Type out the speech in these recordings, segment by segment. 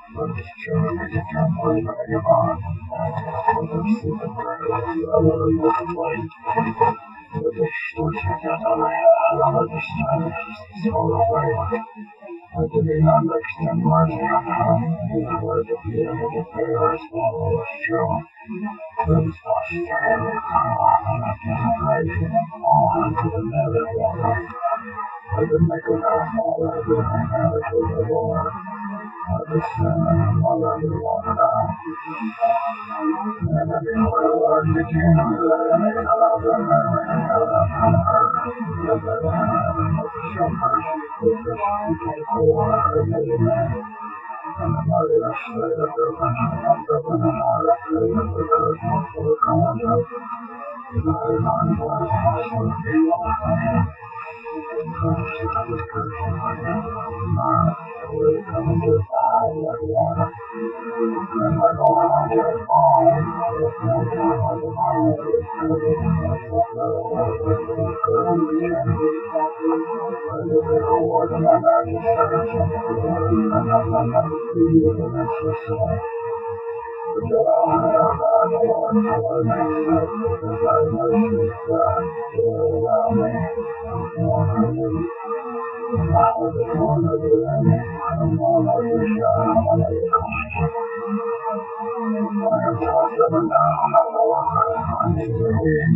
but it's true, it's a term for vagabond, and for the super birds, other little light, with extortion that I have this time, it's all away. I did not extend mercy on her, neither was it the able to pay her swallow was true. Those posture, and I can't praise all unto the nether water. I did make a house all I did, I never to the Lord. I did sin and my mother did water out. And then before the Lord became, I made a love and memory and held up from her. Because I didn't have enough to show mercy, which was to the poor, I made a man. And the mighty I slay the broken, and broken and heart, I pray that the curtain for the conduct. The night on was also the people of man. Coming to fall like water, and like all I get fall, with no time like a bomb, with everything like the flow, with the curtain again. I did the reward and my magic service on the floor, and I'm not meant to be the next soul. But I have God, the Lord, for I may say, because I know she's God, to allow me, more than me. I was born of the enemy, and one of the shadow of the conscience. I am tossed up and down as a walker, I need the wind.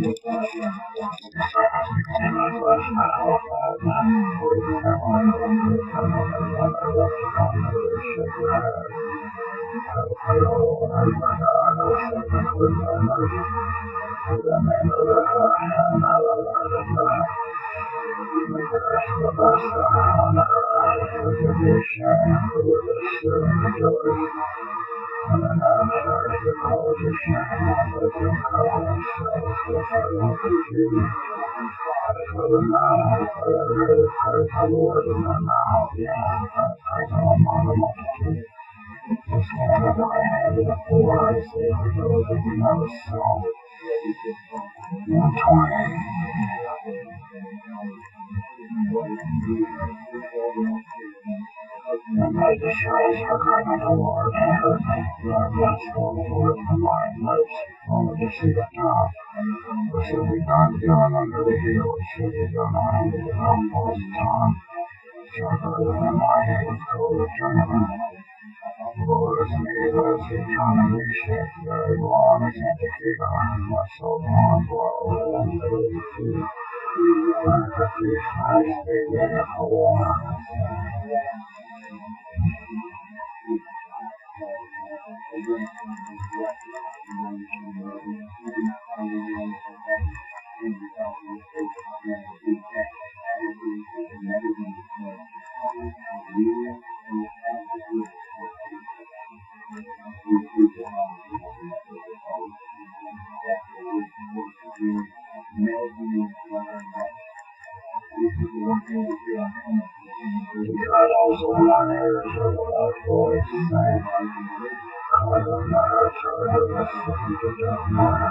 In my flesh, I hope that man, with never look and another left upon the ship you had. Help me, O Lord, my God, O servant with thy mercy. To the name of the Lord, and I will let it die. Make us the best of honor, with the vision, with the servant of joy. And then after the cause of shame, let them cover themselves with the love of Jesus. As for the mouth, whatever is praise the Lord in their mouth, yeah, I praise him among the multitude. The stand of the hand of the poor, I say for those who know the soul. 120. And my disgrace for crying the Lord and hurt me, for I blessed the Lord from my lips, only to see it not. For should we not down under the heel, should we go not under the helpful tongue, sharper than my hand with cold of tournament. Lord, as me, let us return and reshape, very long as anti-fever, my soul on blow, and the little feet. My refuge, my state, and a war. God also honors your loud voice, saying, cause of my charge of the sins of the man,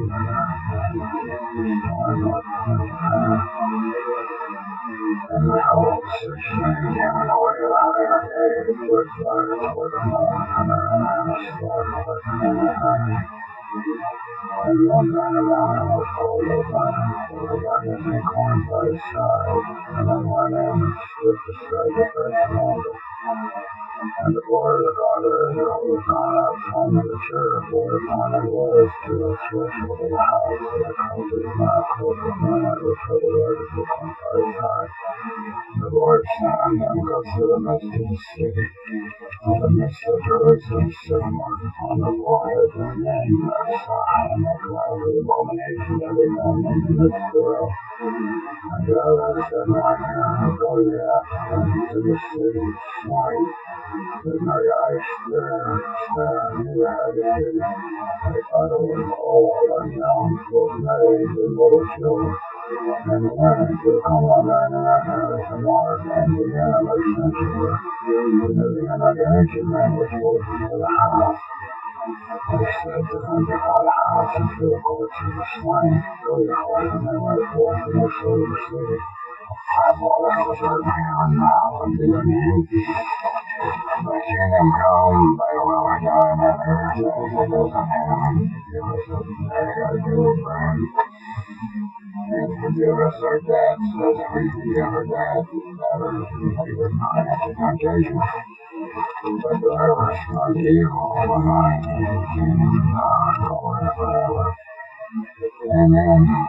and the hopes of shame given away by their age, with life with a mourn, and a sword with an and one man around him was full of land, for the guardian and corn by his side, and on one end stood the sacrifice and the board of the daughter was gone out from the church, whereupon it was to the threshold of the house, and the coat of not close of man, which for the Lord is upon by his side. The Lord sent them go through the midst of the city, in the midst of Jerusalem, stood marked upon the forehead, and then saw him a cloud of abomination every man in the midst thereof. And the other said, my hand, go ye after into the city, smite. With my eyes stare, neither had it hidden. I thought it was all unknown, both maids and little children. And the women will come on down in our house and water, and began like sensual. And the ancient man was forced into the house. I said to them, defile the house and fill the courts of the slain. Go your way, and they went forth and they fled the city. I brought out with her hand now, and be your name. The kingdom come, thy will be done on earth as it is in heaven. Give us this day our daily bread, and forgive us our debts as we forgive our debtors, and lead us not into temptation, but deliver us from evil. For thine is the kingdom, and the power, and the glory forever. Amen.